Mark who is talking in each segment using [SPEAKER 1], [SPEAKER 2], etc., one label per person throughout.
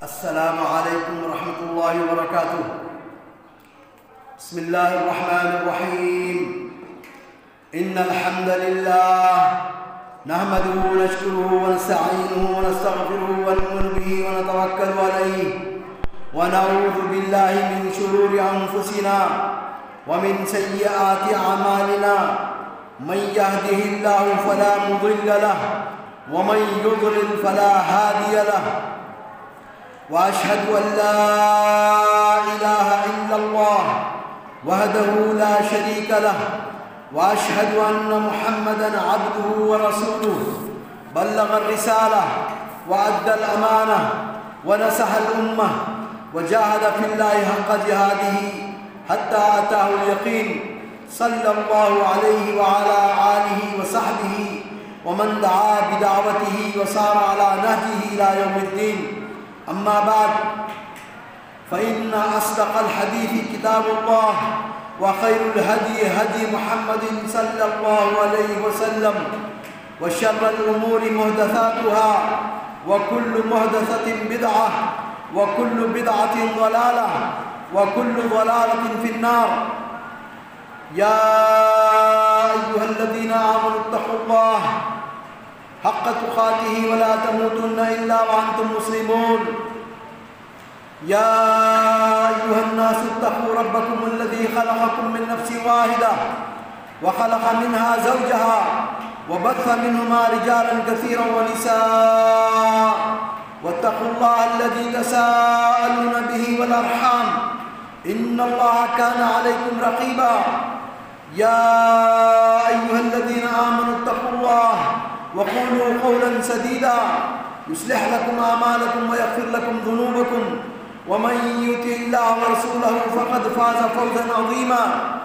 [SPEAKER 1] السلام عليكم ورحمة الله وبركاته. بسم الله الرحمن الرحيم. إن الحمد لله نحمده ونشكره ونستعينه ونستغفره ونؤمن به ونتوكل عليه ونعوذ بالله من شرور أنفسنا ومن سيئات أعمالنا. من يهده الله فلا مضل له ومن يضلل فلا هادي له. وأشهد أن لا إله إلا الله وحده لا شريك له وأشهد أن محمدًا عبده ورسوله. بلغ الرسالة وأدى الأمانة ونصح الأمة وجاهد في الله حق جهاده حتى أتاه اليقين. صلى الله عليه وعلى آله وصحبه ومن دعا بدعوته وسار على نهجه إلى يوم الدين. أما بعد، فإن أصدق الحديث كتاب الله وخير الهدي هدي محمد صلى الله عليه وسلم وشر الأمور محدثاتها وكل محدثة بدعة وكل بدعة ضلالة وكل ضلالة في النار. يا أيها الذين آمنوا اتقوا الله حق تقاته ولا تموتن إلا وأنتم مسلمون. يا أيها الناس اتقوا ربكم الذي خلقكم من نفس واحدة وخلق منها زوجها وبث منهما رجالا كثيرا ونساء واتقوا الله الذي تساءلون به والأرحام إن الله كان عليكم رقيبا. يا أيها الذين آمنوا اتقوا الله وقولوا قولا سديدا يصلح لكم أعمالكم ويغفر لكم ذنوبكم ومن يطع الله ورسوله فقد فاز فوزا عظيما.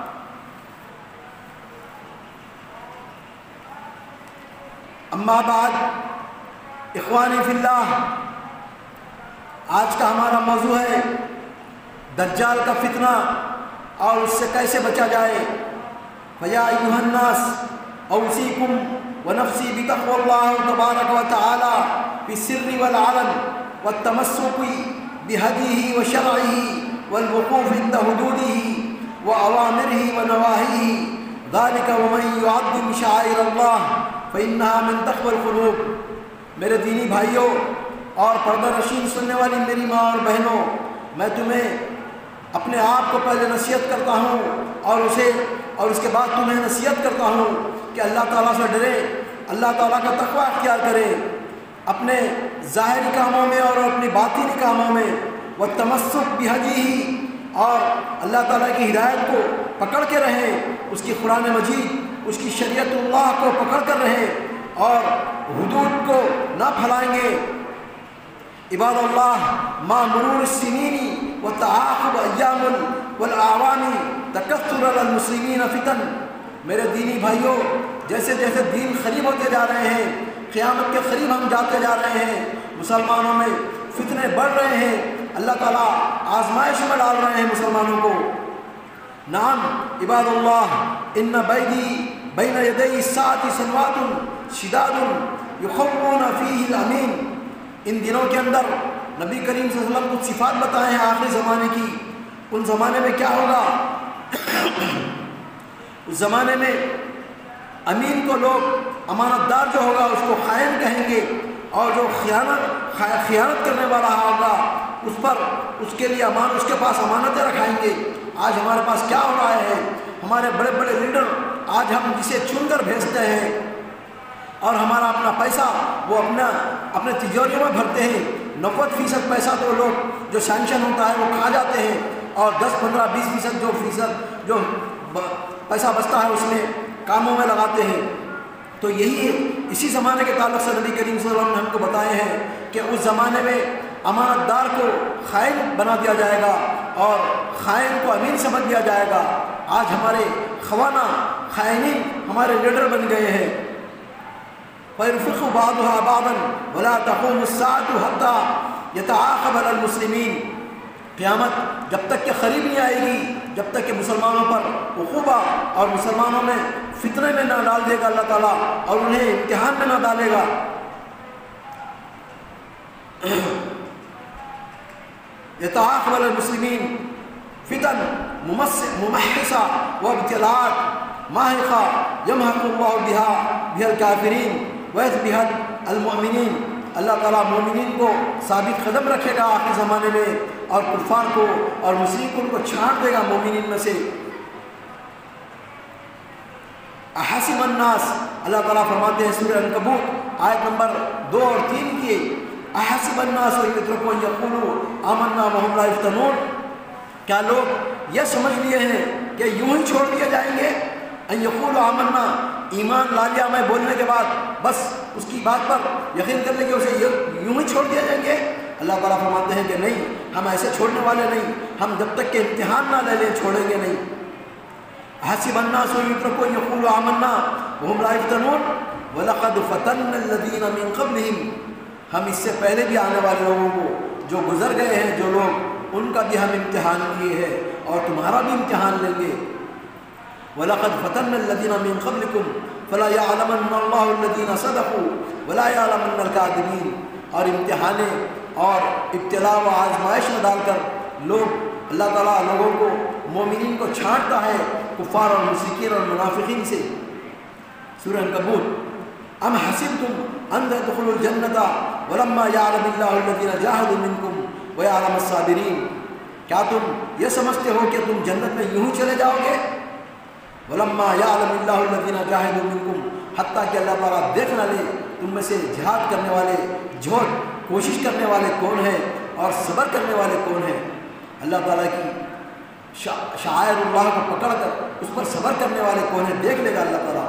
[SPEAKER 1] اما بعد، اخوانی فی اللہ، آج کا ہمارا موضوع ہے دجال کا فتنہ اور اس سے کیسے بچا جائے. فیا ایھا الناس اوصیکم ونفسی بتقوى الله تبارک وتعالى في السر والعلن والتمسك بهديه وشرعه والوقوف عند حدوده وأوامره ونواهيه. ذلك ومن يعظم شعائر الله فإنها من تقوى القلوب. میرے دینی بھائیوں اور پردہ نشین سننے والی میری ماں اور بہنوں، میں تمہیں اپنے آپ کو پہلے نصیحت کرتا ہوں اور اس کے بعد تمہیں نصیحت کرتا ہوں کہ اللہ تعالیٰ سے ڈرے، اللہ تعالیٰ کا تقوی اختیار کرے، اپنے ظاہری کاموں میں اور اپنی باطنی کاموں میں والتمسک بہدیہ، اور اللہ تعالیٰ کی ہدایت کو پکڑ کے رہیں، اس کی قرآن مجید، اس کی شریعت اللہ کو پکڑ کر رہیں اور حدود کو نہ پھیلائیں گے. عباد اللہ، ما مرور السنین وتعاقب ایام والاعوام تکثر المسلمین فتن. میرے دینی بھائیوں، جیسے جیسے دین قریب ہوتے جا رہے ہیں، قیامت کے قریب ہم جاتے جا رہے ہیں، مسلمانوں میں فتنے بڑھ رہے ہیں، اللہ تعالیٰ آزمائش میں ڈال رہے ہیں مسلمانوں کو. نعم عباد اللہ، ان بین یدی الساعۃ سنوات شداد یخوفون فیہ الامین. ان دنوں کے اندر نبی کریم صلی اللہ علیہ وسلم کچھ صفات بتائے ہیں آخری زمانے کی. ان زمانے میں کیا ہوگا؟ اس زمانے میں امین کو لوگ، امانت دار جو ہوگا اس کو خائن کہیں گے، اور جو خیانت کرنے والا ہوگا اس کے لیے اس کے پاس امانتیں رکھائیں گے. آج ہمارے پاس کیا ہو رہا ہے؟ ہمارے بڑے بڑے لیڈر آج ہم جسے چن کر بھیجتے ہیں اور ہمارا اپنا پیسہ وہ اپنے تجوریوں میں بھرتے ہیں. 90% پیسہ تو لوگ جو سینکشن ہوتا ہے وہ کھا جاتے ہیں، اور 10, 15, 20% جو پیسہ بچتا ہے اس میں کاموں میں لگاتے ہیں. تو اسی زمانے کے تعلق سے نبی کریم صلی اللہ علیہ وسلم نے ہم کو بتائے ہیں کہ اس زمانے میں امانت دار کو خائن بنا دیا جائے گا اور خائن کو امین سمجھ دیا جائے گا. آج ہمارے خوانا خائنین ہمارے لیڈر بن گئے ہیں. فَيُنْفِقُ بَعْضُهَا بَعْضًا وَلَا تَقُومُ السَّاعَةُ حَتَّى يَتَعَاقَبَ عَلَى الْمُسْلِمِينَ. قیامت جب تک کہ قریب نہیں آئے گی، جب تک کہ مسلمانوں پر عقوبہ اور مسلمانوں میں فتنے میں نہ ڈال دے گا اللہ تعالیٰ اور انہیں امتحان میں نہ ڈالے گا. يتعاقب المسلمين فتن ممحصة وابتلاءات ماحقة يمحق الله بها الكافرين ويثبت المؤمنين. اللہ تعالیٰ مومنین کو ثابت قدم رکھے گا آخری زمانے میں، اور کفار کو اور مشرکین کو چھانٹ دے گا مومنین میں سے. احسب الناس، اللہ تعالیٰ فرماتے ہیں سورہ عنکبوت آیت نمبر 2 اور 3 کی، احسب الناس ان یترکوا ان یقولوا آمنا وهم لا یفتنون، کیا لوگ یہ سمجھ لیے ہیں کہ یوں ہی چھوڑ دیے جائیں گے؟ ان یقولوا آمنا، ایمان لا لیا میں بولنے کے بعد بس اس کی بات پر یقین کر لیں گے، اسے یوں ہی چھوڑ دیا جائیں گے؟ اللہ تعالیٰ فرماتے ہیں کہ نہیں، ہم ایسے چھوڑنے والے نہیں، ہم جب تک کہ امتحان نہ لے لیں چھوڑیں گے نہیں. حسب الناس ان یترکوا ان یقولوا آمنا وهم لا یفتنون ولقد فتنا الذین من قبلہم، ہم اس سے پہلے بھی آنے والے لوگوں کو جو گزر گئے ہیں جو لوگ، ان کا بھی ہم امتحان کیے ہیں اور تمہارا بھی امتحان لیں گے. وَلَقَدْ فَتَنَّ الَّذِينَ مِن قَبْلِكُمْ فَلَا يَعْلَمَنَّ اللَّهُ الَّذِينَ صَدَقُوا وَلَا يَعْلَمَنَّ الْكَاذِبِينَ. اور امتحانے اور ابتلا و آزمائش میں ڈال کر لوگ، اللہ تعالیٰ لوگوں کو، مومنین کو چھانٹتا ہے کفار اور مشرکین اور منافقین سے. سورہ عنکبوت، ام حسبتم ان تدخلوا الجنة ولما يعلم الله الذين جاهدوا منكم ويعلم الصابرين، کیا تم یہ سمجھتے ہو کہ تم جنت میں یوں چلے جاؤ گے؟ ولما يعلم الله الذين جاهدوا منكم، حتیٰ کہ اللہ تعالیٰ دیکھ نہ لے تم میں سے جہاد کرنے والے، جھوٹ کوشش کرنے والے کون ہیں اور صبر کرنے والے کون ہیں. اللہ تعالیٰ کی شعائر اللہ کو پکڑ کر اس پر صبر کرنے والے کون ہیں دیکھ لے گا اللہ تعالیٰ.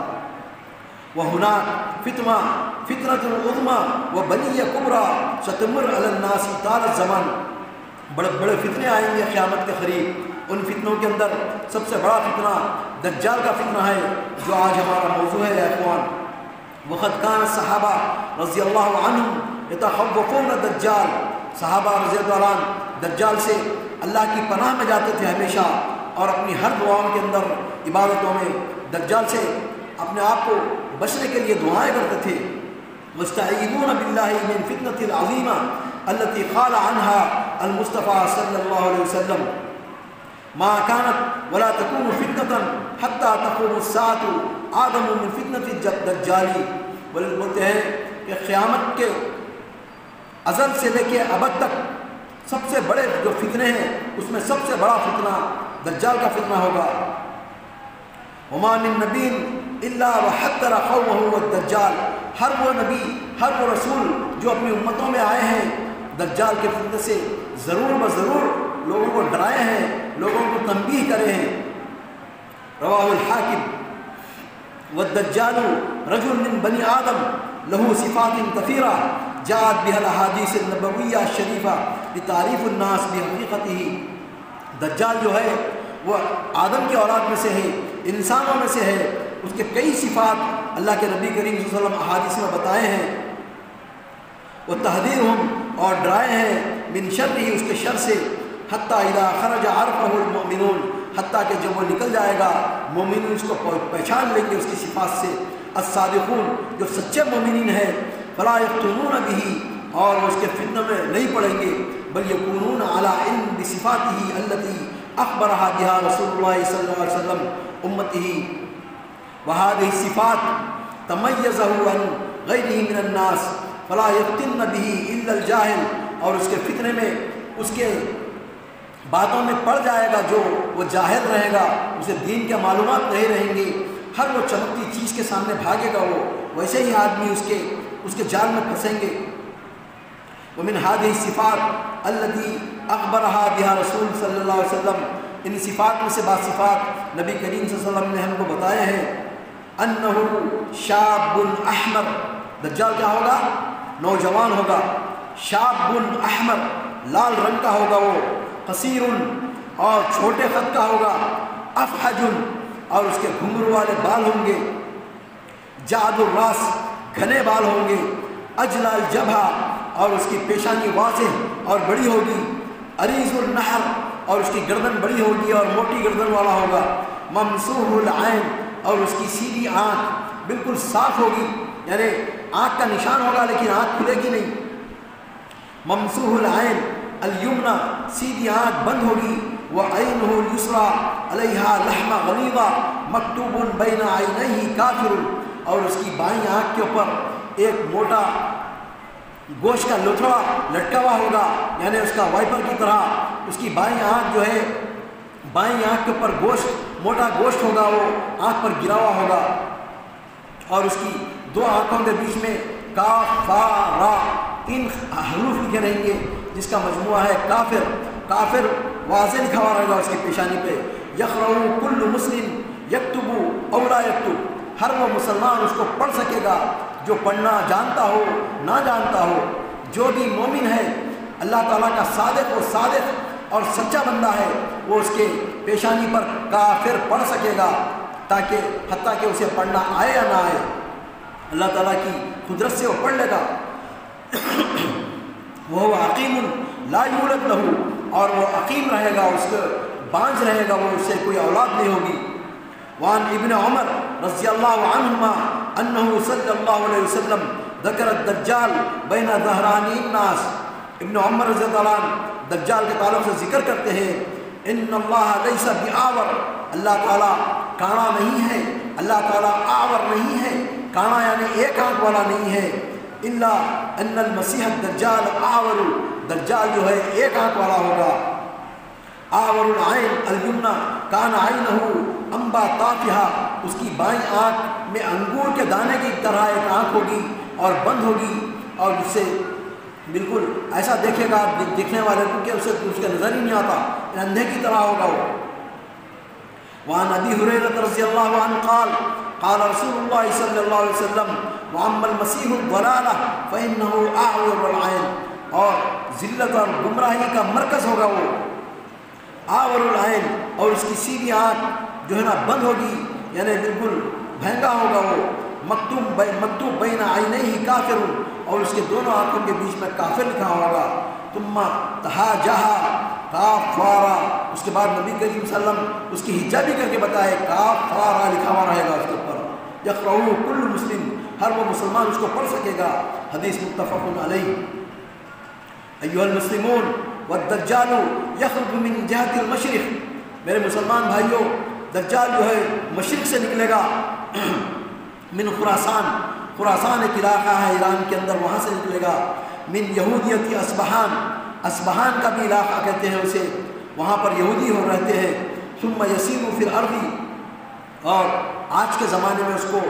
[SPEAKER 1] وَهُنَاكَ فِتْنَةٌ عُظْمَىٰ وَبَلِيَّةٌ كُبْرىٰ سَتَمُرُّ عَلَى النَّاسِ طَالَ الزَّمَانِ. بڑے بڑے فتنے آئیں گے قیامت کے قریب. ان فتنوں کے اندر سب سے بڑا فتنہ دجال کا فتنہ ہے جو آج ہمارا موضوع ہے. اخوان، وقد كان الصحابہ رضی اللہ عنہم يتخوفون الدجال، صحابہ رضی اللہ عنہ دجال سے اللہ کی پناہ میں جاتے تھے ہمیشہ، اور اپنی ہر دعاؤں کے اندر، عبادتوں میں دجال سے اپنے آپ کو بچنے کے لیے دعائیں کرتے تھے. مستعیذون باللہ من فتنة العظیمہ التي قال عنها المصطفى صلی اللہ علیہ وسلم ما كانت ولا تكون فتنة حتى تقوم الساعة آدم من فتنة الدجال. بولتے ہیں کہ قیامت کے ازل سے لے کے ابد تک سب سے بڑے جو فتنے ہیں اس میں سب سے بڑا فتنہ دجال کا فتنہ ہوگا. وما من نبی الا وحذر قومه الدجال، ہر وہ نبی، ہر وہ رسول جو اپنی امتوں میں آئے ہیں دجال کے فتنے سے ضرور بضرور لوگوں کو ڈرائے ہیں، لوگوں کو تنبیہ کرے ہیں. رواہ الحاکم والدجال رجل من بنی آدم له صفات كثيرة جاءت بها الاحاديث النبوية الشریفہ لتعریف الناس بحقیقته. دجال جو ہے وہ آدم کی اولاد میں سے ہے، انسانوں میں سے ہے. اس کے کئی صفات اللہ کے نبی کریم صلی اللہ علیہ وسلم احادیث میں بتائے ہیں. وہ تحذیرہم، اور ڈرائے ہیں، من شرہ، اس کے شر سے، حتیٰ اذا خرج عرفہ المؤمنون، حتیٰ کہ جب وہ نکل جائے گا مومنین اس کو پہچان لیں گے اس کی صفات سے. الصادقون، جو سچے مومنین ہیں، فلا یفتنون بہ، اور وہ اس کے فتنہ میں نہیں پڑیں گے، بل یکونون علی علم بصفاتہ التی اخبرها بها رسول اللہ صلی اللہ علیہ وسلم امتہ. وهذه الصفات تمیزه عن غیره من الناس فلا یفتن به الا الجاہل. اور اس کے فتنے میں اس کے باتوں میں پڑ جائے گا جو وہ جاہل رہے گا، اسے دین کے معلومات نہیں رہیں گی، ہر وہ چمکتی چیز کے سامنے بھاگے گا، وہ ویسے ہی آدمی اس کے جال میں پھنسیں گے. ومن هذه الصفات التي اخبرها بها رسول صلی اللہ علیہ وسلم، ان صفات میں سے بعض صفات نبی کریم صلی اللہ علیہ وسلم نے ہم کو بتائے ہیں. انه شاب احمر، دجال کیا ہوگا؟ نوجوان ہوگا. شاب احمر، لال رنگ کا ہوگا وہ. قصیر، اور چھوٹے قد کا ہوگا. افحج، اور اس کے گھنگرو والے بال ہوں گے. جعد الراس، گھنے بال ہوں گے. اجلا الجبہہ، اور اس کی پیشانی واضح اور بڑی ہوگی. عریض النحر، اور اس کی گردن بڑی ہوگی اور موٹی گردن والا ہوگا. ممسوح العین، اور اس کی سیدھی آنکھ بالکل صاف ہوگی، یعنی آنکھ کا نشان ہوگا لیکن آنکھ کھلے گی نہیں. ممسوح العین، الیمنا سیدھی آنکھ بند ہوگی، وعینہ الیسری علیہا لحم غلیظ مکتوب بین عینیہ کافر، اور اس کی بائیں آنکھ کے اوپر ایک موٹا گوشت کا لتھڑا لٹکا ہوا ہوگا، یعنی اس کا وائپر کی طرح اس کی بائیں آنکھ جو ہے، بائیں آنکھ کے اوپر گوشت، موٹا گوشت ہوگا، وہ آنکھ پر گرا ہوا ہوگا، اور اس کی دو آنکھوں کے بیچ میں کاف فا را 3 حروف لکھے رہیں گے، جس کا مجموعہ ہے کافر۔ کافر واضح لکھا ہوا رہے گا اس کی پیشانی پہ، یقرأ کل مسلم یکتب او لا یکتب، ہر وہ مسلمان اس کو پڑھ سکے گا جو پڑھنا جانتا ہو نہ جانتا ہو۔ جو بھی مومن ہے، اللہ تعالیٰ کا صادق اور سچا بندہ ہے، وہ اس کے پیشانی پر کافر پڑھ سکے گا، تاکہ حتیٰ کہ اسے پڑھنا آئے یا نہ آئے، اللہ تعالیٰ کی قدرت سے وہ پڑھ لے گا۔ وہ عقیم لا یولد لہ، اور وہ عقیم رہے گا، اس کا بانجھ رہے گا، وہ اس سے کوئی اولاد نہیں ہوگی۔ وعن ابن عمر رضی اللہ عنہما انہ صلی اللہ علیہ وسلم ذکر الدجال بین ظہرانی الناس، ابن عمر رضی اللہ عنہ دجال کے تعلق سے ذکر کرتے ہیں، ان اللہ لیس بآور، اللہ تعالیٰ کانا نہیں ہے، اللہ تعالیٰ آور نہیں ہے، کانا یعنی ایک آنکھ والا نہیں ہے، الا ان المسیح الدجال آور، دجال جو ہے ایک آنکھ والا ہوگا۔ آور العین الیمنا کان عینہ انبا طافہا، اس کی بائیں آنکھ میں انگور کے دانے کی طرح ایک آنکھ ہوگی اور بند ہوگی، اور اس سے بالکل ایسا دیکھے گا دیکھنے والے کو کہ اسے اس کا نظر ہی نہیں آتا، اندھے کی طرح ہوگا وہ۔ وعن ابی ہریرہ رضی اللہ عنہ قال قال رسول اللہ صلی اللہ علیہ وسلم واما المسیح الضلالہ فانہ اعور العین، اور ذلت اور گمراہی کا مرکز ہوگا وہ آور العین، اور اس کی سیدھی آنکھ جو ہے نا بند ہوگی، یعنی بالکل بھینگا ہوگا وہ، مکتوب بین عینیہ کافر، اور اس کے دونوں آنکھوں کے بیچ میں کافر لکھا ہوگا۔ ثم تہاجہا کاف فارا، اس کے بعد نبی کریم صلی اللہ علیہ وسلم اس کی حجابی کر کے بتائے، کاف فارا لکھا ہوا رہے گا اس کے اوپر، یقرأ کل مسلم، ہر وہ مسلمان اس کو پڑھ سکے گا۔ حدیث متفق علیہ۔ ایھا المسلمون والدجال یخرج من جہت المشرق، میرے مسلمان بھائیوں، دجال جو ہے مشرق سے نکلے گا، من خراسان، خراسان ایک علاقہ ہے ایران کے اندر، وہاں سے نکلے گا، من یہودیت اصبہان، اصبہان کا بھی علاقہ کہتے ہیں اسے، وہاں پر یہودی ہو رہتے ہیں، ثم یسیر فی الارض، اور آج کے زمانے میں اس کو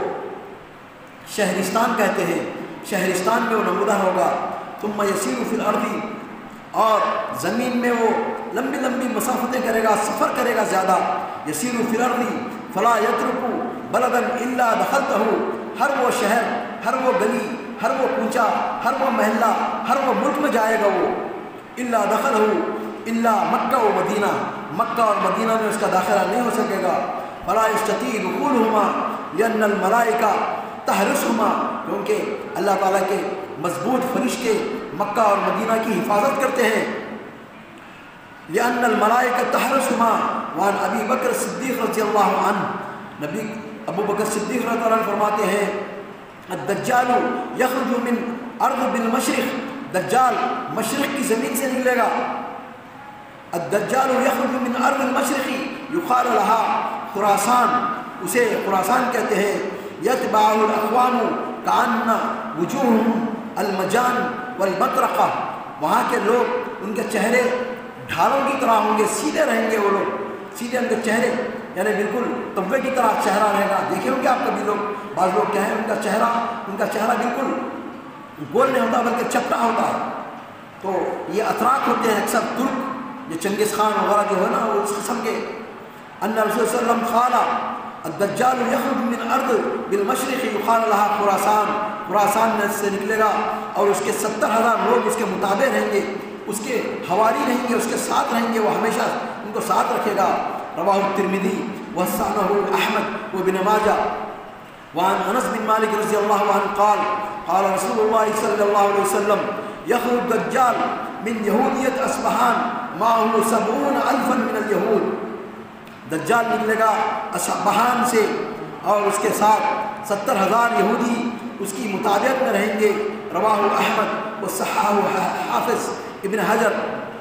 [SPEAKER 1] شہرستان کہتے ہیں، شہرستان میں وہ نمودار ہوگا، ثم یسیر فی الارض، اور زمین میں وہ لمبی لمبی مسافتیں کرے گا، سفر کرے گا زیادہ، یسیر فی الارض فلا یترک بلدا الا دخلتہ، ہر وہ شہر، ہر وہ گلی، ہر وہ کوچہ، ہر وہ محلہ، ہر وہ ملک میں جائے گا وہ، الا دخلہ الا مکہ و مدینہ، مکہ اور مدینہ میں اس کا داخلہ نہیں ہو سکے گا، فلا یستطیع دخولہما لأن الملائکہ تحرسہما، کیونکہ اللہ تعالیٰ کے مضبوط فرشتے مکہ اور مدینہ کی حفاظت کرتے ہیں، لأن الملائکہ تحرسہما۔ وعن ابی بکر صدیق رضی اللہ عنہ، نبی ابو بکر صدیق رضی اللہ عنہ فرماتے ہیں، الدجال یخرج من ارض بالمشرق، دجال مشرق کی زمین سے نکلے گا، الدجال یخرج من ارض المشرق یقال لها خراسان، اسے خراسان کہتے ہیں، یتبعہ الاقوام کأن وجوہہم المجان والمطرقہ، وہاں کے لوگ ان کے چہرے ڈھالوں کی طرح ہوں گے، سیدھے رہیں گے وہ لوگ، سیدھے ان کے چہرے، یعنی بالکل تبے کی طرح چہرہ رہے گا۔ دیکھے ہوں گے آپ کبھی لوگ، بعض لوگ کیا ہے ان کا چہرہ بالکل گول نہیں ہوتا بلکہ چپٹا ہوتا ہے، تو یہ اتراک ہوتے ہیں اکثر ترک، یہ چنگیز خان وغیرہ جو ہے نا وہ اس قسم کے۔ ان رسول صلی اللہ علیہ وسلم قال الدجال یخرج من ارض بالمشرق یقال لها خراسان، خراسان میں سے نکلے گا، اور اس کے 70,000 لوگ اس کے متابع رہیں گے، اس کے حواری رہیں گے، اس کے ساتھ رہیں گے، وہ ہمیشہ ان کو ساتھ رکھے گا۔ رواہ الترمذی وحسنہ احمد وابن ماجہ۔ وعن انس بن مالک رضی اللہ عنہ قال قال رسول اللہ صلی اللہ علیہ وسلم یخرج الدجال من یہودیت اصبہان معه 70,000 من الیہود، دجال نکلے گا اصبہان سے اور اس کے ساتھ 70,000 یہودی اس کی مطابقت میں رہیں گے۔ رواہ احمد وصححہ حافظ ابن حجر۔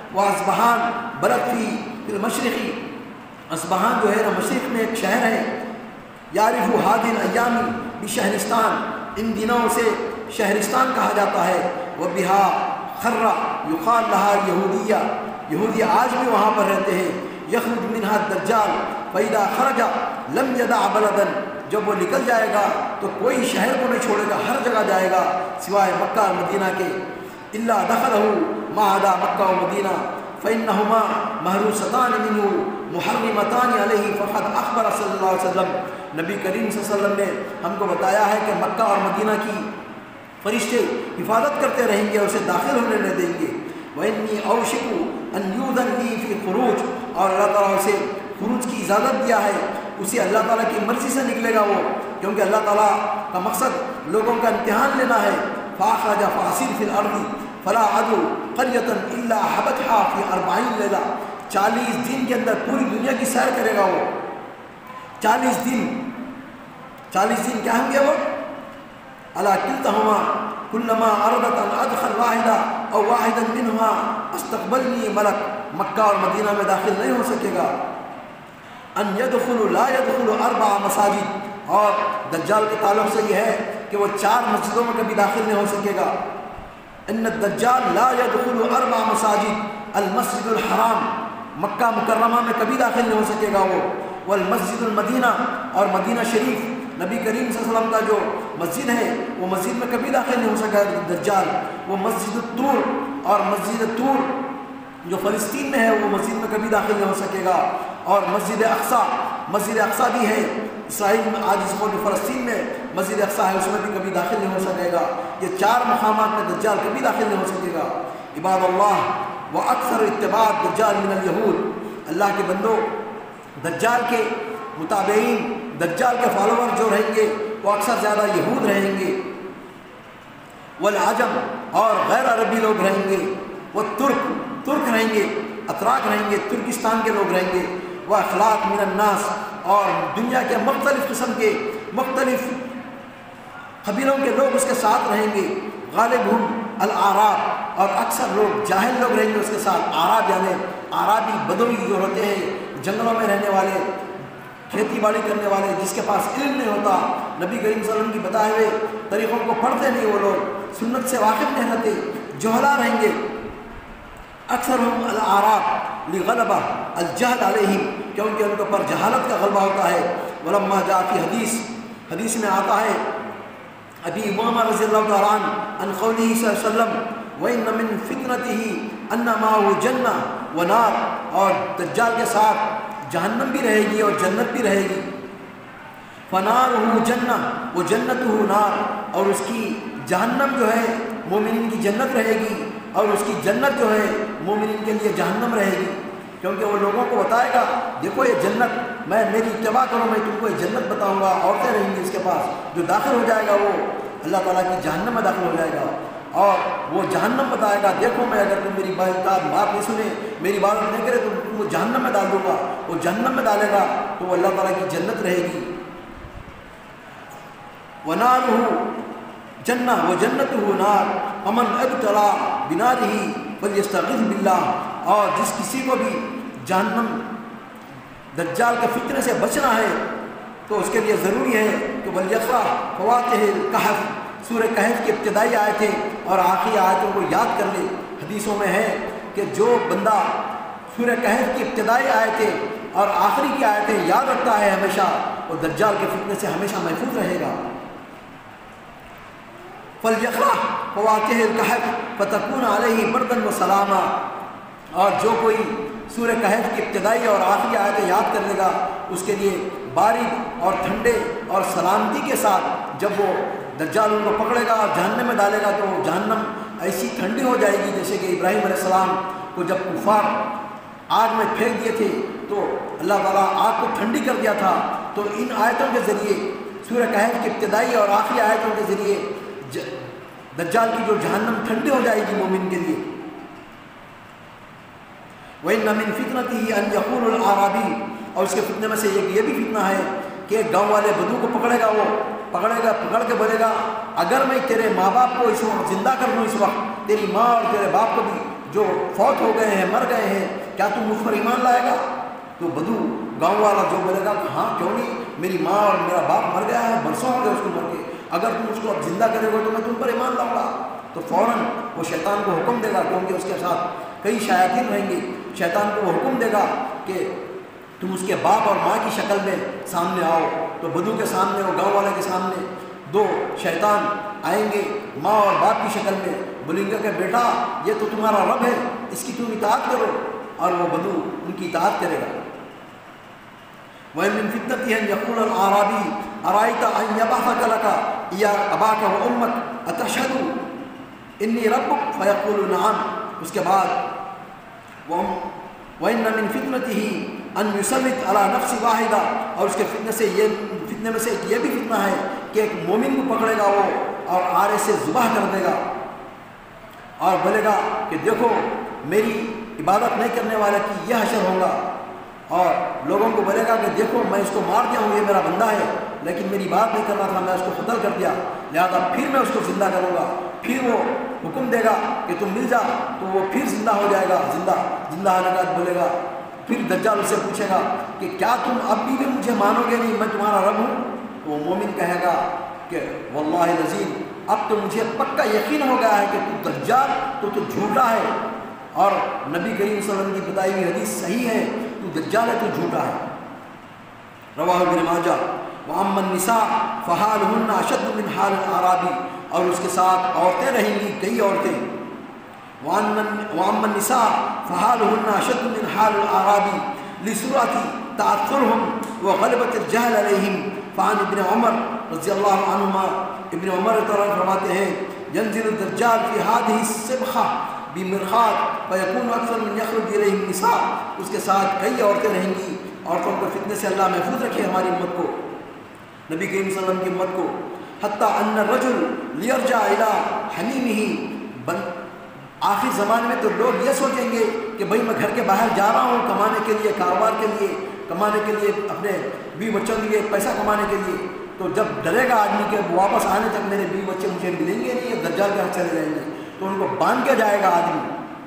[SPEAKER 1] وہ اصبہان بلد فی المشرقی، اصبہان جو ہے نا مشرق میں ایک شہر ہے، یعرف هذه الايام بشہرستان، ان دنوں سے شہرستان کہا جاتا ہے، وبها خرہ یقال لها یہودیہ، یہودی آج بھی وہاں پر رہتے ہیں، یخرج منها الدجال فاذا خرج لم يدع بلدا، جب وہ نکل جائے گا تو کوئی شہر کو نہیں چھوڑے گا، ہر جگہ جائے گا سوائے مکہ اور مدینہ کے، الا دخلہ ما عدا مکہ و مدینہ فإنهما محروستان منه محرمتان علیہ فقد اخبر صلی اللہ علیہ وسلم، نبی کریم صلی اللہ علیہ وسلم نے ہم کو بتایا ہے کہ مکہ اور مدینہ کی فرشتے حفاظت کرتے رہیں گے اور اسے داخل ہونے نہیں دیں گے، وإنی اوشک ان یؤذن لی فی خروج، اور اللہ تعالیٰ اسے خروج کی اجازت دیا ہے، اسے اللہ تعالیٰ کی مرضی سے نکلے گا وہ، کیونکہ اللہ تعالیٰ کا مقصد لوگوں کا امتحان لینا ہے، فاخرج فاسر فی الارض فلا عدو قریۃ الا حبتها فی 40 لیلہ، 40 دن کے اندر پوری دنیا کی سیر کرے گا وہ، 40 دن کیا ہوں گے وہ، الا کلتہما کلما اردت ان ادخل واحدہ او واحدا منهما استقبلنی ملک، مکہ اور مدینہ میں داخل نہیں ہو سکے گا، ان يدخل لا يدخل 4 مساجد، اور دجال کے تعلق سے یہ ہے کہ وہ 4 مسجدوں میں کبھی داخل نہیں ہو سکے گا، ان الدجال لا يدخل 4 مساجد، المسجد الحرام مکہ مکرمہ میں کبھی داخل نہیں ہو سکے گا وہ، والمسجد المدینہ، اور مدینہ شریف نبی کریم صلی اللہ علیہ وسلم کا جو مسجد ہے وہ مسجد میں کبھی داخل نہیں ہو سکا دجال، وہ مسجد الطور، اور مسجد طور جو فلسطین میں ہے وہ مسجد میں کبھی داخل نہیں ہو سکے گا، اور مسجد اقصیٰ بھی ہے اسرائیل میں، آج اس وقت فلسطین میں مسجد اقصیٰ ہے، اس میں بھی کبھی داخل نہیں ہو سکے گا، یہ 4 مقامات میں دجال کبھی داخل نہیں ہو سکے گا۔ عباد اللہ و اکثر اتباع دجال من الیہود، اللہ کے بندوں، دجال کے متابعین، دجال کے فالوور جو رہیں گے وہ اکثر زیادہ یہود رہیں گے، والعجم، اور غیر عربی لوگ رہیں گے، وہ ترک رہیں گے، اتراک رہیں گے، ترکستان کے لوگ رہیں گے، وہ اخلاق من الناس، اور دنیا کے مختلف قسم کے مختلف قبیلوں کے لوگ اس کے ساتھ رہیں گے، غالبہم الاعراب، اور اکثر لوگ جاہل لوگ رہیں گے اس کے ساتھ، اعراب یعنی عربی بدوی جو ہوتے ہیں جنگلوں میں رہنے والے، کھیتی باڑی کرنے والے، جس کے پاس علم نہیں ہوتا، نبی کریم صلی اللہ علیہ وسلم کی بتائے ہوئے طریقوں کو پڑھتے نہیں، وہ لوگ سنت سے واقف نہیں رہتے، جہلا رہیں گے، اکثرہم الاعراب لغلبہ الجہل علیہم، کیونکہ ان کے اوپر جہالت کا غلبہ ہوتا ہے، ولما جاء فی حدیث میں آتا ہے ابی امامہ رضی اللہ تعالیٰ عنہ عن قولہ صلی اللہ علیہ وسلم وَإِنَّ مِن فِتْنَتِهِ أَنَّ مَعَهُ جَنَّةٌ وَنَارٌ، اور دجال کے ساتھ جہنم بھی رہے گی اور جنت بھی رہے گی، فَنَارُهُ جَنَّةٌ وَجَنَّتُهُ نَارٌ، اور اس کی جہنم جو ہے مومنین کی جنت رہے گی، اور اس کی جنت جو ہے مومنین کے لیے جہنم رہے گی، کیونکہ وہ لوگوں کو بتائے گا دیکھو یہ جنت، میں میری اتباع کرو، میں تم کو یہ جنت بتاؤں گا، عورتیں رہیں گی اس کے پاس، جو داخل ہو جائے گا وہ اللہ تعالیٰ کی جہنم میں داخل ہو جائے گا، اور وہ جہنم بتائے گا دیکھو میں اگر تم میری بات نہیں سنے، میری بات نہیں کرے تو تم کو جہنم میں ڈال دوں گا، وہ جہنم میں ڈالے گا تو وہ اللہ تعالیٰ کی جنت رہے گی، وَنَارُهُ جنہ وَجَنَّتُهُ نار فَمَنْ ابْتَلَىٰ بِنَارِهِ فَلْيَسْتَعِذْ بِاللَّهِ، اور جس کسی کو بھی جہنم دجال کے فتنے سے بچنا ہے تو اس کے لیے ضروری ہے کہ وَلْيَقْرَأْ فَوَاتِحِ الْكَهْفِ، سورہ کہف کی ابتدائی آیتیں اور آخری آیتوں کو یاد کر لے۔ حدیثوں میں ہے کہ جو بندہ سورہ کہف کی ابتدائی آیتیں اور آخری کی آیتیں یاد رکھتا ہے ہمیشہ، وہ دجال کے فتنے سے ہمیشہ محفوظ رہے گا۔ فَلْيَقْرَأْ فَوَاتِحِ الْكَهْفِ فَتَكُونَ عَلَيْهِ بَرْدًا وَسَلَامًا، اور جو کوئی سورہ کہف کی ابتدائی اور آخری آیتیں یاد کر لے گا اس کے لیے بارد اور ٹھنڈے اور سلامتی کے ساتھ، جب وہ دجال ان کو پکڑے گا اور جہنم میں ڈالے گا تو جہنم ایسی ٹھنڈی ہو جائے گی جیسے کہ ابراہیم علیہ السلام کو جب کفار آگ میں پھینک دیے تھے تو اللہ تعالیٰ آگ کو ٹھنڈی کر دیا تھا، تو ان آیتوں کے ذریعے سورہ کہف کی ابتدائی اور آخری آیتوں کے ذریعے دجال کی جو جہنم ٹھنڈی ہو جائے گی مومن کے لیے۔ وَإِنَّ مِن فِتْنَتِهِ أَن يَقُولُ الْأَعْرَابِيُّ، اور اس کے فتنے میں سے یہ بھی فتنہ ہے کہ ایک گاؤں والے بدو کو پکڑے گا، وہ پکڑ کے بولے گا اگر میں تیرے ماں باپ کو اس وقت زندہ کر دوں، اس وقت تیری ماں اور تیرے باپ کو بھی جو فوت ہو گئے ہیں، مر گئے ہیں، کیا تم مجھ پر ایمان لائے گا؟ تو بدو گاؤں والا جو بولے گا کہ ہاں کیوں نہیں، میری ماں اور میرا باپ مر گیا ہے، برسوں ہو گئے اس کو مر کے، اگر تم اس کو اب زندہ کرے گا تو میں تم پر ایمان لاؤں گا۔ تو فوراً وہ شیطان کو حکم دے گا، کیونکہ اس کے ساتھ کئی شیاطین رہیں گے، شیطان کو وہ حکم دے گا کہ تم اس کے باپ اور ماں کی شکل میں سامنے آؤ۔ تو بدو کے سامنے اور گاؤں والے کے سامنے دو شیطان آئیں گے ماں اور باپ کی شکل میں، بولیں گے کہ بیٹا یہ تو تمہارا رب ہے، اس کی تم اطاعت کرو، اور وہ بدو ان کی اطاعت کرے گا۔ وَإِن مِّن فِتْنَتِهِ أَن يَقُولَ الْأَعْرَابِيُّ أَرَأَيْتَ أَن يَبْعَثَكَ لَكَ إِيَّا أَبَاكَ وَأُمَّكَ أَتَشْهَدُ إِنِّي رَبُّكَ فَيَقُولُ نَعَمْ۔ اس کے بعد وَإِنَّ مِن فِتْنَتِهِ أَن يُسَلِّطَ عَلَى نَفْسٍ وَاحِدَةٍ، اور اس کے فتنے میں سے یہ بھی فتنہ ہے کہ ایک مومن کو پکڑے گا وہ اور آرے سے ذبح کر دے گا، اور بولے گا کہ دیکھو میری عبادت نہیں کرنے والے کی یہ حشر ہوگا، اور لوگوں کو بولے گا کہ دیکھو میں اس کو مار دیا ہوں، یہ میرا بندہ ہے لیکن میری بات نہیں کر رہا تھا، میں اس کو قتل کر دیا، لہذا پھر میں اس کو زندہ کروں گا۔ پھر وہ حکم دے گا کہ تم مل جا، تو وہ پھر زندہ ہو جائے گا، زندہ آنے کا بولے گا۔ پھر دجال اس سے پوچھے گا کہ کیا تم اب بھی مجھے مانو گے نہیں، میں تمہارا رب ہوں؟ تو وہ مومن کہے گا کہ واللہ العظیم اب تو مجھے پکا یقین ہو گیا ہے کہ تو دجال تو جھوٹا ہے، اور نبی کریم صلی اللہ علیہ وسلم کی بتائی ہوئی حدیث صحیح ہے، تو دجال ہے تو جھوٹا ہے۔ رواہ ابن ماجہ۔ وَأَمَّا النِّسَاءُ فَحَالُهُنَّ أَشَدُّ مِنْ حَالِ الْأَعْرَابِ، اور اس کے ساتھ عورتیں رہیں گی، کئی عورتیں۔ وَأَمَّا النِّسَاءُ فَحَالُهُنَّ أَشَدُّ مِنْ حَالِ الْأَعْرَابِ لِسُرْعَةِ تَأَثُّرِهِمْ وَغَلَبَةِ الْجَهْلِ عَلَيْهِمْ۔ فعن ابن عمر رضی اللہ عنہما، ابن عمر تعالیٰ فرماتے ہیں ينزل الدجال في هذه السبخة بمرخات فيكون أكثر من يخرج إليه النساء، اس کے ساتھ کئی عورتیں رہیں گی، عورتوں کو فتنے سے اللہ محفوظ رکھے ہماری امت کو، نبی کریم صلی اللہ علیہ وسلم کی امت کو۔ حتیٰ ان الرجل لیرجع الى حمیمہ، آخر زمانے میں تو لوگ یہ سوچیں گے کہ بھئی میں گھر کے باہر جا رہا ہوں کمانے کے لیے، کاروبار کے لیے، کمانے کے لیے، اپنے بیوی بچوں کے لیے پیسہ کمانے کے لیے، تو جب ڈرے گا آدمی کہ واپس آنے تک میرے بیوی بچے مجھے ملیں گے نہیں، دجال کے ہاتھ چلے جائیں گے، تو ان کو باندھ کے جائے گا آدمی۔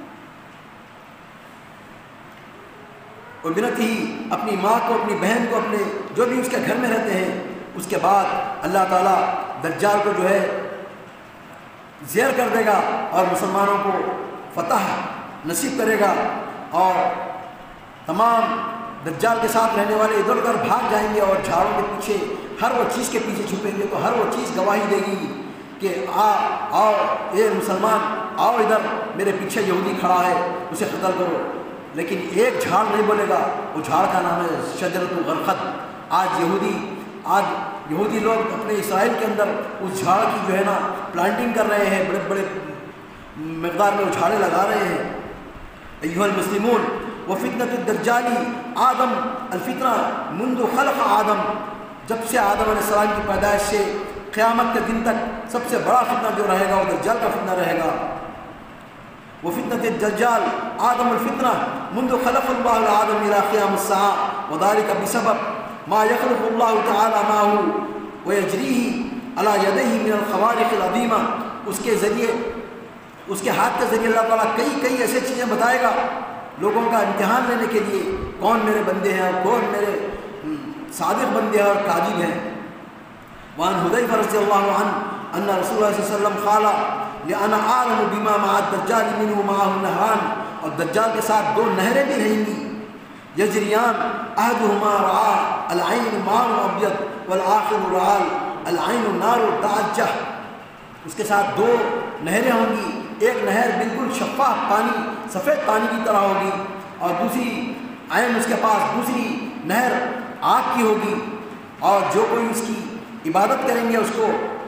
[SPEAKER 1] اور بنت ہی اپنی ماں کو، اپنی بہن کو، اپنے جو بھی اس کے گھر میں رہتے ہیں، اس کے بعد اللہ تعالیٰ دجال کو جو ہے زیر کر دے گا اور مسلمانوں کو فتح نصیب کرے گا، اور تمام دجال کے ساتھ رہنے والے ادھر ادھر بھاگ جائیں گے اور جھاڑوں کے پیچھے، ہر وہ چیز کے پیچھے چھپیں گے، تو ہر وہ چیز گواہی دے گی کہ آؤ اے مسلمان، آؤ ادھر، میرے پیچھے یہودی کھڑا ہے، اسے قتل کرو۔ لیکن ایک جھاڑ نہیں بولے گا، وہ جھاڑ کا نام ہے شجرۃ الغرقد۔ آج یہودی لوگ اپنے اسرائیل کے اندر اس جھاڑ کی جو ہے نا پلانٹنگ کر رہے ہیں، بڑے بڑے مقدار میں وہ جھاڑے لگا رہے ہیں۔ ایھا المسلمون، وفتنة الدجال آدم الفتنہ منذ خلق آدم، جب سے آدم علیہ السلام کی پیدائش سے قیامت کے دن تک سب سے بڑا فتنہ جو رہے گا وہ دجال کا فتنہ رہے گا۔ وفتنة الدجال آدم الفتنہ منذ خلق اللہ آدم الى قیام الساعة، وذلك بسبب ما يخلق اللہ تعالی معه ويجريه على يديه من الخوارق العظیمہ، اس کے ذریعے، اس کے ہاتھ کے ذریعے اللہ تعالیٰ کئی ایسے چیزیں بتائے گا لوگوں کا امتحان لینے کے لیے، کون میرے بندے ہیں اور کون میرے صادق بندے ہیں اور کاذب ہیں۔ وعن حذیفہ رضی اللہ عنہ ان رسول اللہ صلی اللہ علیہ وسلم قال لأنا أعلم بما مع الدجال منه معه نهران، اور دجال کے ساتھ دو نہریں بھی رہیں گی، یجریان احدهما رعا العین ماء ابیض والآخر رعا العین نار تعجہ، اس کے ساتھ دو نہریں ہوں گی، ایک نہر بالکل شفاف پانی، سفید پانی کی طرح ہوگی، اور دوسری عین اس کے پاس دوسری نہر آگ کی ہوگی، اور جو کوئی اس کی عبادت کریں گے اس کو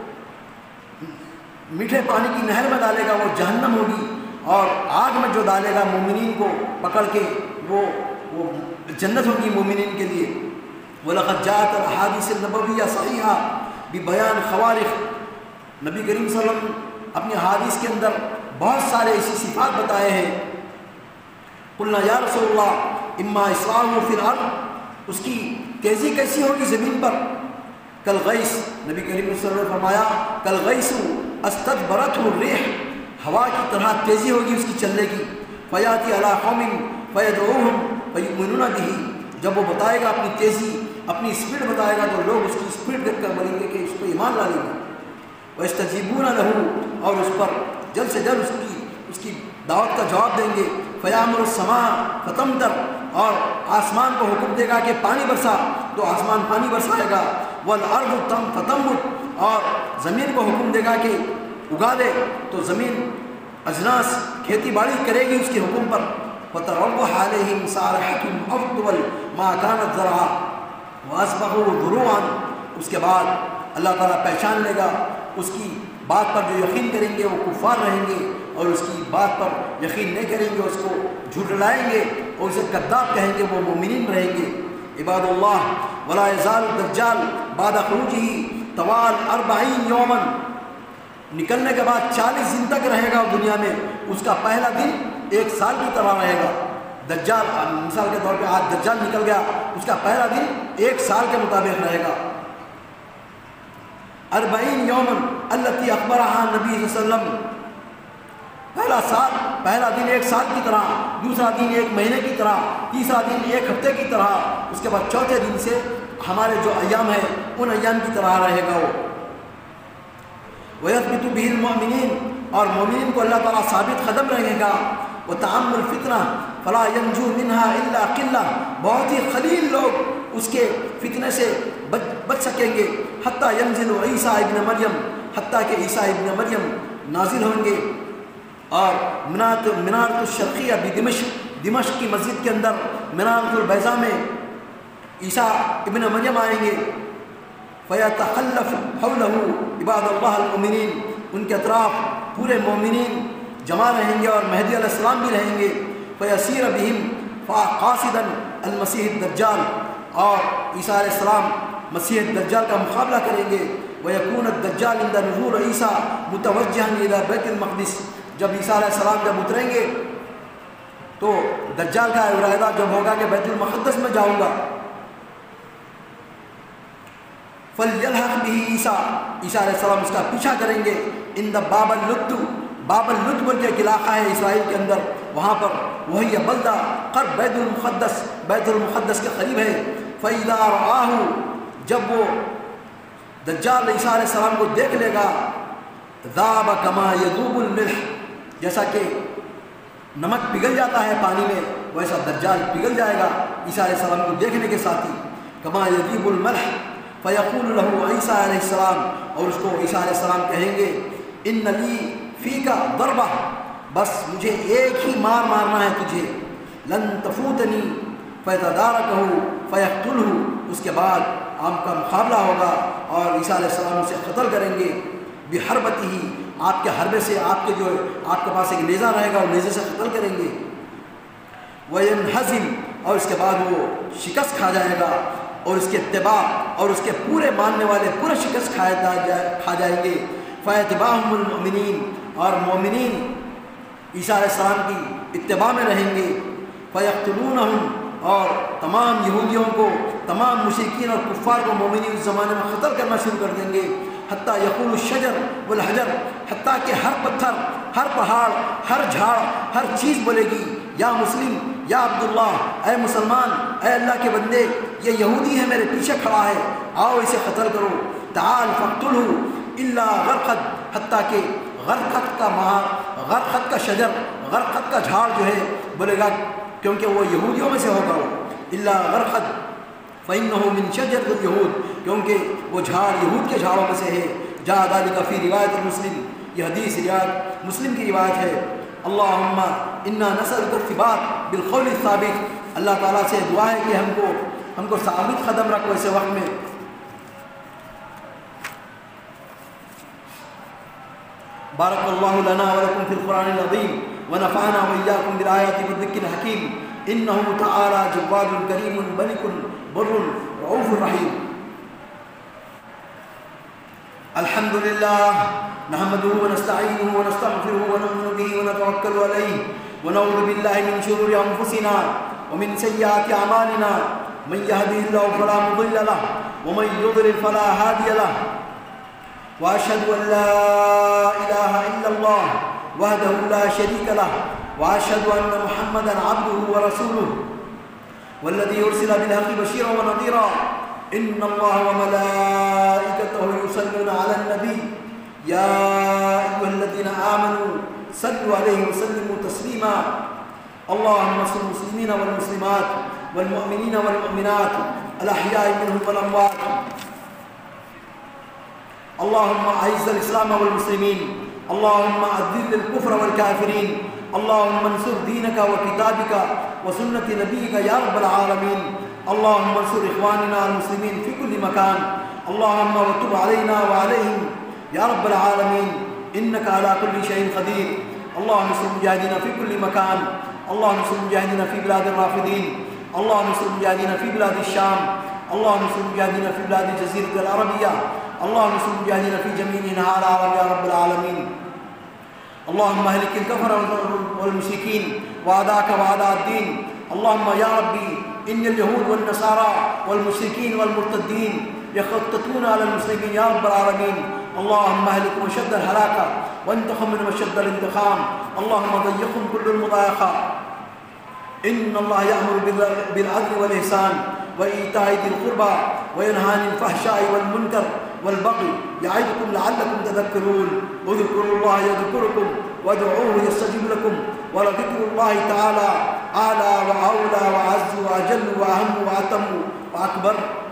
[SPEAKER 1] میٹھے پانی کی نہر میں ڈالے گا وہ جہنم ہوگی، اور آگ میں جو ڈالے گا مومنین کو پکڑ کے وہ جنت ہوگی مومنین کے لیے۔ وَلَقَدْ جَاءَتْ الْأَحَادِيثُ النَّبَوِيَّةُ صَحِيحَةٌ بِبَيَانِ خَوَارِقِ، نبی کریم صلی اللہ علیہ وسلم اپنی حدیث کے اندر بہت سارے ایسی صفات بتائے ہیں۔ قلنا یا رسول اللہ اما اسراء فی الارض، اس کی تیزی کیسی ہوگی زمین پر؟ کالغیث، نبی کریم صلی اللہ علیہ وسلم نے فرمایا کالغیث استدبرته الريح، ہوا کی طرح تیزی ہوگی اس کی چلنے کی۔ فیاتی علی قوم فیدعوہم فیؤمنون بہ، جب وہ بتائے گا اپنی تیزی، اپنی اسپیڈ بتائے گا تو لوگ اس کی اسپیڈ دیکھ کر بولیں گے کہ اس کو ایمان لا لیں گے۔ وَيَسْتَجِيبُونَ لَهُ، اور اس پر جلد سے جلد اس کی دعوت کا جواب دیں گے۔ فَيَأْمُرُ السَّمَاءَ فَتَمْطِرُ، اور آسمان کو حکم دے گا کہ پانی برسا تو آسمان پانی برسائے گا۔ وَالْأَرْضُ فَتَنبُتُ، اور زمین کو حکم دے گا کہ اگا دے تو زمین اجناس کھیتی باڑی کرے گی اس کے حکم پر۔ وَتَرَوَّحَ عَلَيْهِمْ صَارِحَةٌ أَفْضَلُ مَا كَانَتْ زَرْعًا وَأَصْبَحُوا ذُرُوعًا، اس کے بعد اللہ تعالیٰ پہچان لے گا اس کی بات پر، جو یقین کریں گے وہ کفار رہیں گے، اور اس کی بات پر یقین نہیں کریں گے اس کو جھٹلائیں گے اور اسے کذاب کہیں گے، وہ مومنین رہیں گے۔ عباد اللہ، ولا یزال الدجال بعد خروجہ طوال 40 یوما، نکلنے کے بعد 40 دن تک رہے گا دنیا میں، اس کا پہلا دن 1 سال کی طرح رہے گا۔ دجال مثال کے طور پہ آج دجال نکل گیا، اس کا پہلا دن 1 سال کے مطابق رہے گا۔ 40 یوما التی اخبرها نبی صلی اللہ علیہ وسلم، پہلا دن 1 سال کی طرح، دوسرا دن 1 مہینے کی طرح، تیسرا دن 1 ہفتے کی طرح، اس کے بعد چوتھے دن سے ہمارے جو ایام ہیں ان ایام کی طرح رہے گا وہ۔ وَيَثْبِتُ بِهِ الْمُؤْمِنِينَ، اور مومنین کو اللہ تعالیٰ ثابت قدم رہے گا۔ وَتَعَمُّ الْفِتْنَةِ فَلَا يَنْجُو مِنْهَا إِلَّا قِلَّةٌ، بہت ہی قلیل لوگ اس کے فتنے سے بچ سکیں گے۔ حتیٰ ينزل عیسیٰ ابن مریم، حتیٰ کہ عیسیٰ ابن مریم نازل ہوں گے۔ اور منارۃ الشرقیہ دمشق کی مسجد کے اندر منارۃ البیضاء میں عیسیٰ ابن مریم آئیں گے۔ فَيَتَخَلَّفُ حَوْلَهُ عِبَادَ اللَّهِ الْمُؤْمِنِينَ، ان کے اطراف پورے مومنین جمع رہیں گے اور مہدی علیہ السلام بھی رہیں گے۔ فَيَسِيرَ بِهِمْ قَاصِدًا الْمَسِيحِ الدَّجَّالِ، اور عیسیٰ علیہ السلام مسیح الدجال کا مقابلہ کریں گے۔ وَيَكُونَ الدَّجَّالُ عِنْدَ نُزُولِ عِیسیٰ مُتَوَجِّهًا إِلَى بَيْتِ الْمَقْدِسِ، جب عیسیٰ علیہ السلام جب اتریں گے تو دجال کا ارادہ جب ہوگا کہ بیت المقدس میں جاؤں گا۔ فَلْيَلْحَقْ بِهِ عیسیٰ، عیسیٰ علیہ السلام اس کا پیچھا کریں گے۔ عند باب اللد بول کے ایک علاقہ ہے اسرائیل کے اندر، وہاں پر وہی بلدہ قرب بیت المقدس کے قریب ہے۔ فَإِذَا رَآهُ، جب وہ دجال عیسیٰ علیہ السلام کو دیکھ لے گا، ذاب کما یذوب الملح، جیسا کہ نمک پگھل جاتا ہے پانی میں ویسا دجال پگھل جائے گا عیسیٰ علیہ السلام کو دیکھنے کے ساتھ ہی۔ کما یذوب الملح فیقول له عیسیٰ علیہ السلام، اور اس کو عیسیٰ علیہ السلام کہیں گے ان لی فیک ضربہ، بس مجھے ایک ہی مار مارنا ہے تجھے۔ لن تفوتنی فیتدارکہ فیقتلہ، اس کے بعد آپ کا مقابلہ ہوگا اور عیسیٰ علیہ السلام اسے قتل کریں گے۔ بحربتہ، آپ کے حربے سے، آپ کے پاس ایک نیزہ رہے گا، وہ نیزے سے قتل کریں گے۔ وینہزم، اور اس کے بعد وہ شکست کھا جائے گا، اور اس کے اتباع اور اس کے پورے ماننے والے پورے شکست کھا جائیں گے۔ فیتبعہم المؤمنین، اور مومنین عیسیٰ علیہ السلام کی اتباع میں رہیں گے۔ فیقتلونہم، اور تمام یہودیوں کو، تمام مشرکین اور کفار کو مومنین اس زمانے میں قتل کرنا شروع کر دیں گے۔ حتیٰ یقول الشجر والحجر، حتیٰ کہ ہر پتھر، ہر پہاڑ، ہر جھاڑ، ہر چیز بولے گی یا مسلم یا عبداللہ، اے مسلمان، اے اللہ کے بندے، یہ یہودی ہے میرے پیچھے کھڑا ہے، آؤ اسے قتل کرو۔ تعال فاقتلہ الا غرقد، حتیٰ کہ غرقد کا شجر، غرقد کا جھاڑ جو ہے بولے گا، کیونکہ وہ یہودیوں میں سے ہوگا وہ، الا غرقد فإنه من شجرۃ اليہود، کیونکہ وہ جھاڑ یہود کے جھاڑوں میں سے ہے۔ جاء ذلك فی روایت مسلم، یہ حدیث روایت مسلم کی روایت ہے۔ اللہم انا نسألک الثبات بالقول الثابت، اللہ تعالیٰ سے دعا ہے کہ ہم کو ثابت قدم رکھو ایسے وقت میں۔ بارک اللہ لنا ولکم فی القرآن العظیم ونفعنا وإياكم بالآیات والذکر الحکیم، انه تعالی جواد کریم ملک بر رؤوف رحیم۔ الحمد للہ نحمده ونستعینه ونستغفره ونؤمن به ونتوکل علیہ ونعوذ باللہ من شرور انفسنا ومن سیئات اعمالنا، من یهده اللہ فلا مضل له ومن یضلل فلا هادی له، واشهد ان لا الہ الا اللہ وحدہ لا شریک له وأشهد أن محمدا عبده ورسوله والذي أرسل بالحق بشيرا ونذيرا. إن الله وملائكته يصلون على النبي يا أيها الذين آمنوا صلوا عليه وسلموا تسليما. اللهم انصر المسلمين والمسلمات والمؤمنين والمؤمنات الأحياء منهم والأموات. اللهم أعز الإسلام والمسلمين. اللهم أذل الكفر والكافرين. اللهم انصر دينك وكتابك وسنة نبيك يا رب العالمين. اللهم انصر إخواننا المسلمين في كل مكان. اللهم وتب علينا وعليهم يا رب العالمين إنك على كل شيء قدير. اللهم انصر مجاهدين في كل مكان. اللهم انصر مجاهدين في بلاد الرافضين. اللهم انصر مجاهدين في بلاد الشام. اللهم انصر مجاهدين في بلاد الجزيرة العربية. اللهم انصر مجاهدين في جميع انحاء العالم يا رب العالمين. اللهم اهلك الكفر والمشركين واعداءك واعداء الدين. اللهم يا ربي إن اليهود والنصارى والمشركين والمرتدين يخططون على المسلمين يا رب العالمين. اللهم اهلكم اشد الهلاكه وانتقم منهم اشد الانتقام. اللهم ضيقهم كل المضايقه. إن الله يأمر بالعدل والإحسان وإيتاء ذي القربى وينهى عن الفحشاء والمنكر والبغي يعظكم لعلكم تذكرون. اذكروا الله يذكركم وادعوه يستجب لكم ولذكر الله تعالى أعلى وأولى وأعز وأجل وأهم وأتم وأكبر.